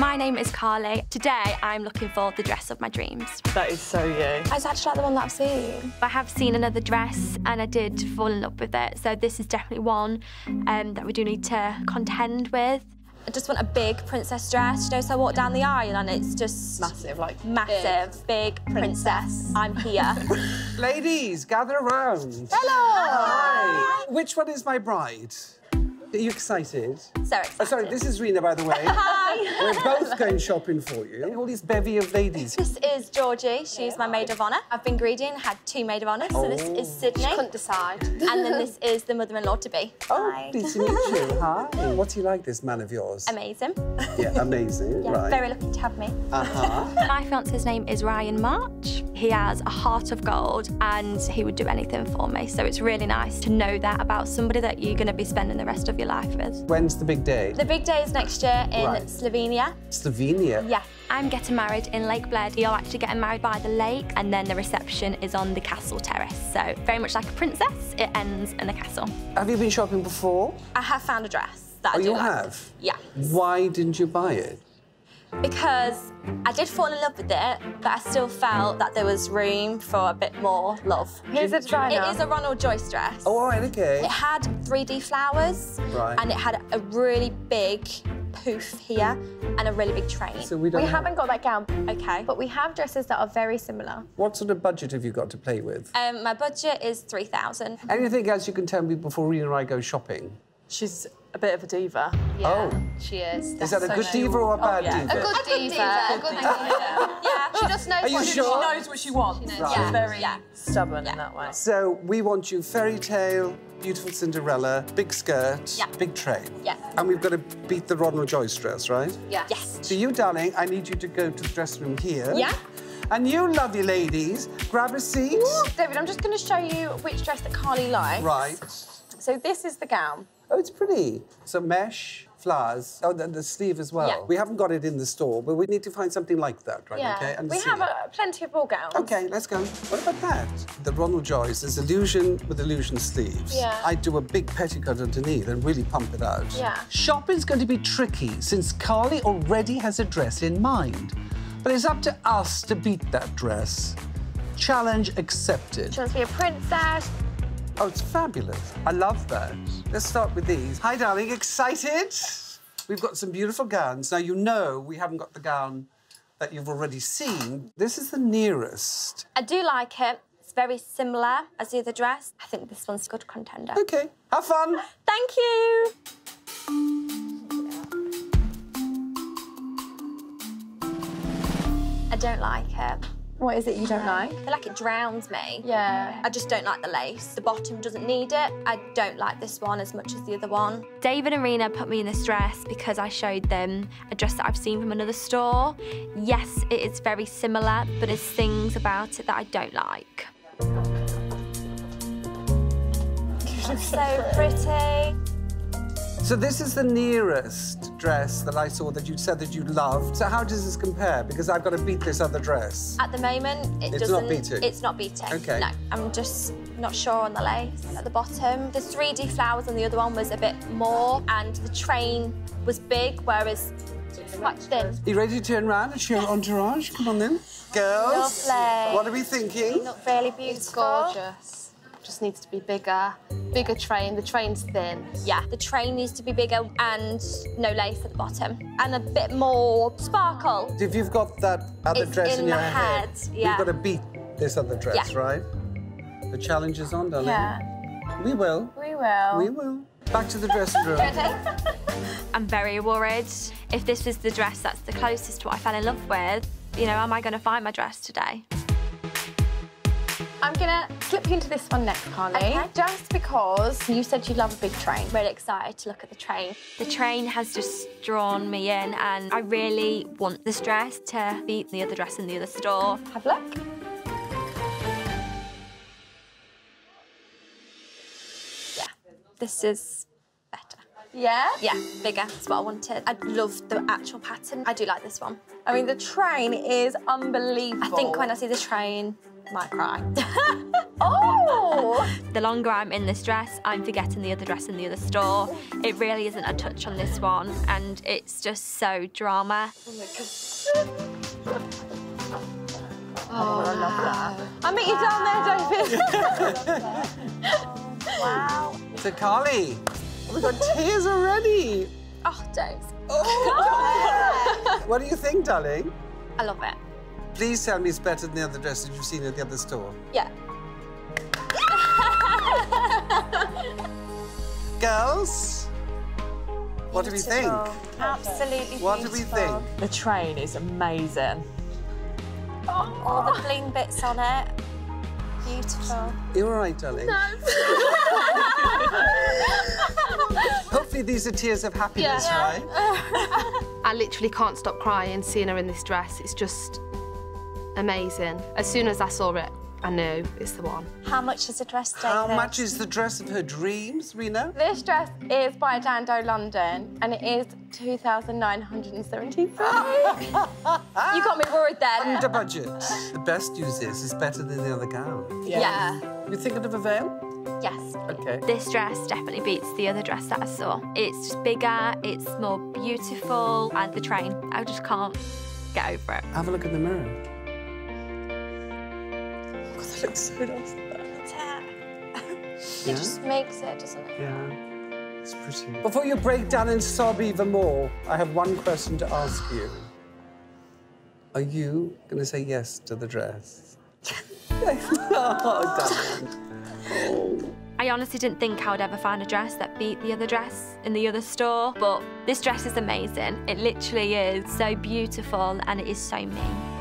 My name is Karlie. Today, I'm looking for the dress of my dreams. That is so you. It's actually like the one that I've seen. I have seen another dress and I did fall in love with it, so this is definitely one that we do need to contend with. I just want a big princess dress, you know, so I walk down the aisle and it's just... Massive, like... Massive, big princess. I'm here. Ladies, gather around. Hello! Hi. Which one is my bride? Are you excited? So excited. Oh, sorry, this is Rena, by the way. Hi. We're both going shopping for you. All these bevy of ladies. This is Georgie. She's my maid of honour. I've been greedy and had 2 maid of honours. So this is Sydney. She couldn't decide. And then this is the mother-in-law-to-be. Oh, Hi. pleased to meet you. Hi. What's he like, this man of yours? Amazing. Yeah, amazing, Yeah, right. very lucky to have me. Uh-huh. My fiance's name is Ryan March. He has a heart of gold and he would do anything for me, so it's really nice to know that about somebody that you're going to be spending the rest of your life with. When's the big day? The big day is next year in Right. Slovenia. Slovenia? Yeah. I'm getting married in Lake Bled. You're actually getting married by the lake, and then the reception is on the castle terrace. So very much like a princess, it ends in the castle. Have you been shopping before? I have found a dress that I do you like. have? Yeah. Why didn't you buy it? Because I did fall in love with it, but I still felt that there was room for a bit more love. Who's the designer? It is a Ronald Joyce dress. Oh, all right, okay. It had 3D flowers, Right. and it had a really big poof here and a really big train. So we don't We have... haven't got that gown, Okay. but we have dresses that are very similar. What sort of budget have you got to play with? My budget is 3,000. Anything else you can tell me before Rena and I go shopping? She's a bit of a diva. Oh. She is. Is that a good diva or a bad yeah. diva? A good diva. A good diva. Yeah. She just knows Are you what sure? she knows what she wants. Right. She's very Yeah. stubborn in that way. So we want you fairy tale, beautiful Cinderella, big skirt, Yeah. big train. Yeah. And we've got to beat the Ronald Joyce dress, right? Yeah. Yes. So you, darling, I need you to go to the dressing room here. Yeah. And you lovely ladies, grab a seat. David, I'm just going to show you which dress that Karlie likes. Right. So this is the gown. Oh, it's pretty. So mesh, flowers, oh, the sleeve as well. Yeah. We haven't got it in the store, but we need to find something like that, right? Yeah. Okay. And We see. have plenty of ball gowns. OK, let's go. What about that? The Ronald Joyce is illusion with illusion sleeves. Yeah. I do a big petticoat underneath and really pump it out. Yeah. Shopping's going to be tricky since Karlie already has a dress in mind. But it's up to us to beat that dress. Challenge accepted. She wants to be a princess. Oh, it's fabulous. I love that. Let's start with these. Hi, darling. Excited? We've got some beautiful gowns. Now, you know we haven't got the gown that you've already seen. This is the nearest. I do like it. It's very similar as the other dress. I think this one's a good contender. OK. Have fun. Thank you. I don't like it. What is it you don't like? I feel like it drowns me. Yeah. I just don't like the lace. The bottom doesn't need it. I don't like this one as much as the other one. David and Rena put me in this dress because I showed them a dress that I've seen from another store. Yes, it is very similar, but there's things about it that I don't like. It's so pretty. So this is the nearest dress that I saw that you said that you loved. So how does this compare? Because I've got to beat this other dress. At the moment, It's doesn't... not beating? It's not beating. OK. No, I'm just not sure on the lace at the bottom. The 3D flowers on the other one was a bit more, and the train was big, whereas it's quite thin. Are you ready to turn around and show your entourage? Come on, then. Girls, Lovely. what are we thinking? Not really It's beautiful. gorgeous. Just needs to be bigger. Bigger train. The train's thin. Yeah, the train needs to be bigger and no lace at the bottom. And a bit more sparkle. If you've got that other It's dress in in your my head, yeah. we've got to beat this other dress, Yeah. right? The challenge is on, darling. Yeah. We will. We will. We will. Back to the dressing room. I'm very worried. If this is the dress that's the closest to what I fell in love with, you know, am I going to find my dress today? I'm gonna slip you into this one next, Karlie. Okay. Just because you said you love a big train. Really excited to look at the train. The train has just drawn me in, and I really want this dress to beat the other dress in the other store. Have a look. Yeah, this is better. Yeah? Yeah, bigger. That's what I wanted. I love the actual pattern. I do like this one. I mean, the train is unbelievable. I think when I see the train, I might cry. Oh! The longer I'm in this dress, I'm forgetting the other dress in the other store. It really isn't a touch on this one, and it's just so drama. Oh my God. Oh, I love that. I'll meet you down there, David. Wow. So, Karlie, we've got tears already. Oh, don't. Oh. What do you think, darling? I love it. Please tell me it's better than the other dresses you've seen at the other store. Yeah. Girls, what do we think? Absolutely What do we think? The train is amazing. All the bling bits on it. Beautiful. You all right, darling? No. Hopefully these are tears of happiness, right? I literally can't stop crying seeing her in this dress. It's just amazing. As soon as I saw it, I knew it's the one. How much is the dress, David? How much is the dress of her dreams, Rena? This dress is by Dando London, and it is 2,973. You got me worried then. Under budget. The best news is it's better than the other gown. Yeah. You thinking of a veil? Yes. Okay. This dress definitely beats the other dress that I saw. It's just bigger, it's more beautiful, and the train, I just can't get over it. Have a look in the mirror. That looks so nice. It just makes it, doesn't it? Yeah, it's pretty. Before you break down and sob even more, I have one question to ask you. Are you going to say yes to the dress? Oh, darling. Oh. I honestly didn't think I would ever find a dress that beat the other dress in the other store, but this dress is amazing. It literally is so beautiful, and it is so me.